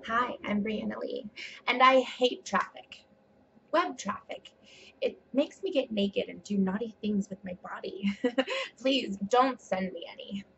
Hi, I'm Briana Lee, and I hate traffic. Web traffic. It makes me get naked and do naughty things with my body. Please don't send me any.